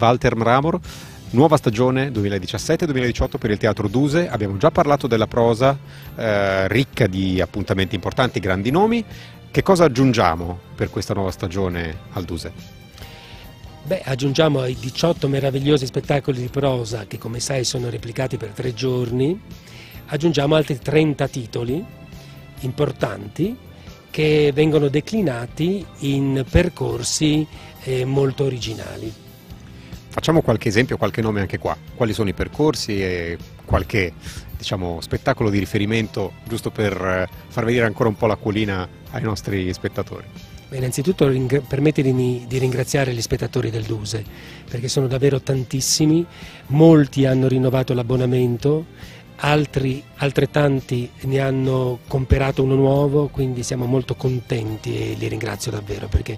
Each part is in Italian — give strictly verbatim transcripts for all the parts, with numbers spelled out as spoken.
Walter Mramor. Nuova stagione duemiladiciassette duemiladiciotto per il Teatro Duse. Abbiamo già parlato della prosa, eh, ricca di appuntamenti importanti, grandi nomi. Che cosa aggiungiamo per questa nuova stagione al Duse? Beh, aggiungiamo ai diciotto meravigliosi spettacoli di prosa che, come sai, sono replicati per tre giorni, aggiungiamo altri trenta titoli importanti che vengono declinati in percorsi eh, molto originali. Facciamo qualche esempio, qualche nome anche qua. Quali sono i percorsi e qualche, diciamo, spettacolo di riferimento, giusto per far vedere ancora un po' l'acquolina ai nostri spettatori? Beh, innanzitutto permettetemi di ringraziare gli spettatori del Duse, perché sono davvero tantissimi, molti hanno rinnovato l'abbonamento, altri altrettanti ne hanno comperato uno nuovo, quindi siamo molto contenti e li ringrazio davvero, perché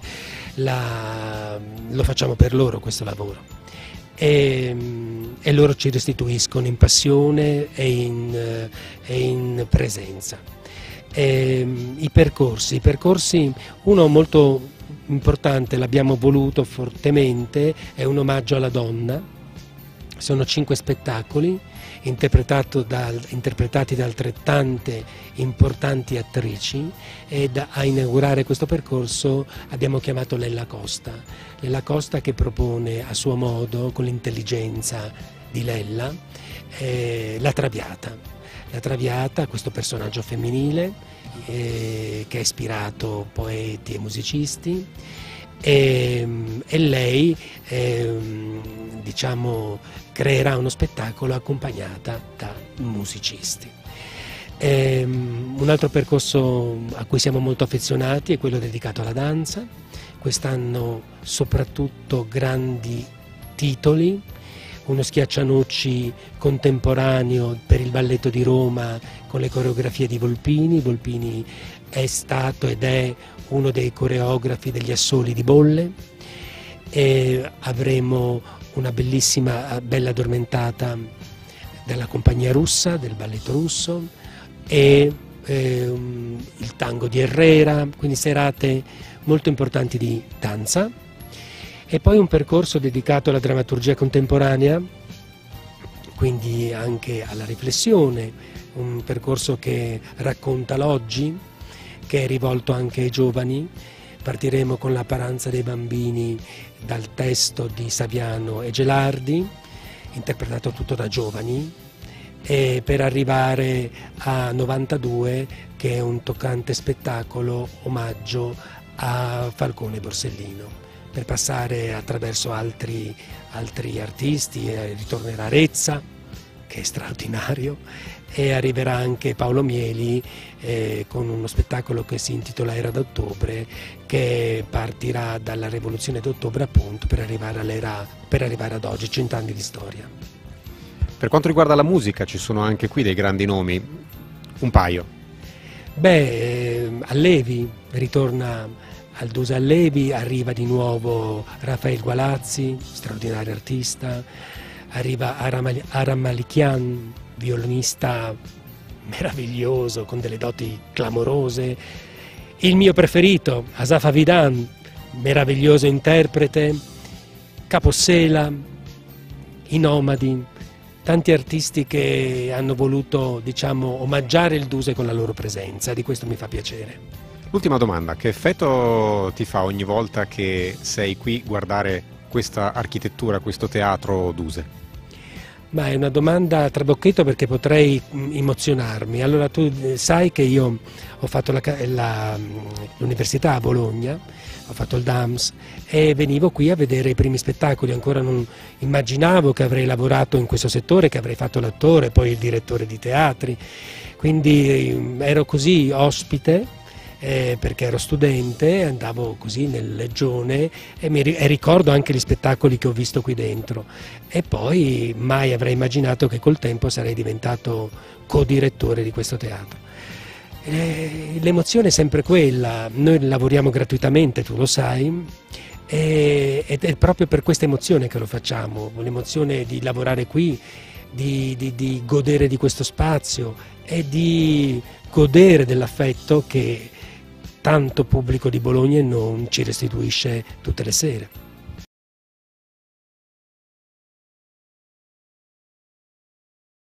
la, lo facciamo per loro questo lavoro. E, e loro ci restituiscono in passione e in, e in presenza. E, i percorsi, i percorsi, uno molto importante, l'abbiamo voluto fortemente, è un omaggio alla donna. Sono cinque spettacoli dal, interpretati da altrettante importanti attrici, e da, a inaugurare questo percorso abbiamo chiamato Lella Costa. Lella Costa che propone a suo modo, con l'intelligenza di Lella, eh, la Traviata. La Traviata, questo personaggio femminile eh, che ha ispirato poeti e musicisti, e, e lei eh, diciamo, creerà uno spettacolo accompagnata da musicisti. E, un altro percorso a cui siamo molto affezionati è quello dedicato alla danza. Quest'anno soprattutto grandi titoli, uno schiaccianoci contemporaneo per il Balletto di Roma con le coreografie di Volpini. Volpini è stato ed è uno dei coreografi degli Assoli di Bolle, e avremo una bellissima bella addormentata della compagnia russa, del balletto russo, e eh, il tango di Herrera, quindi serate molto importanti di danza. E poi un percorso dedicato alla drammaturgia contemporanea, quindi anche alla riflessione, un percorso che racconta l'oggi, che è rivolto anche ai giovani. Partiremo con La paranza dei bambini dal testo di Saviano e Gelardi, interpretato tutto da giovani, e per arrivare a novantadue, che è un toccante spettacolo omaggio a Falcone e Borsellino, per passare attraverso altri, altri artisti. E ritornerà Rezza, che è straordinario, e arriverà anche Paolo Mieli eh, con uno spettacolo che si intitola Era d'ottobre, che partirà dalla rivoluzione d'ottobre appunto per arrivare, all'era, per arrivare ad oggi, cent'anni di storia. Per quanto riguarda la musica ci sono anche qui dei grandi nomi, un paio. Beh, eh, Allevi, ritorna al Duse Allevi, arriva di nuovo Rafael Gualazzi, straordinario artista, arriva Aram, Aram Malikian, violinista meraviglioso con delle doti clamorose, il mio preferito Asaf Avidan, meraviglioso interprete, Capossela, i Nomadi, tanti artisti che hanno voluto, diciamo, omaggiare il Duse con la loro presenza, di questo mi fa piacere. Ultima domanda, che effetto ti fa ogni volta che sei qui a guardare questa architettura, questo teatro Duse? Ma è una domanda a trabocchetto, perché potrei emozionarmi. Allora, tu sai che io ho fatto l'università a Bologna, ho fatto il D A M S, e venivo qui a vedere i primi spettacoli. Ancora non immaginavo che avrei lavorato in questo settore, che avrei fatto l'attore, poi il direttore di teatri, quindi ero così ospite. Eh, perché ero studente, andavo così nel Leggione e, mi, e ricordo anche gli spettacoli che ho visto qui dentro, e poi mai avrei immaginato che col tempo sarei diventato co-direttore di questo teatro. Eh, l'emozione è sempre quella, noi lavoriamo gratuitamente, tu lo sai, e, ed è proprio per questa emozione che lo facciamo, l'emozione di lavorare qui, di, di, di godere di questo spazio e di godere dell'affetto che tanto pubblico di Bologna non ci restituisce tutte le sere.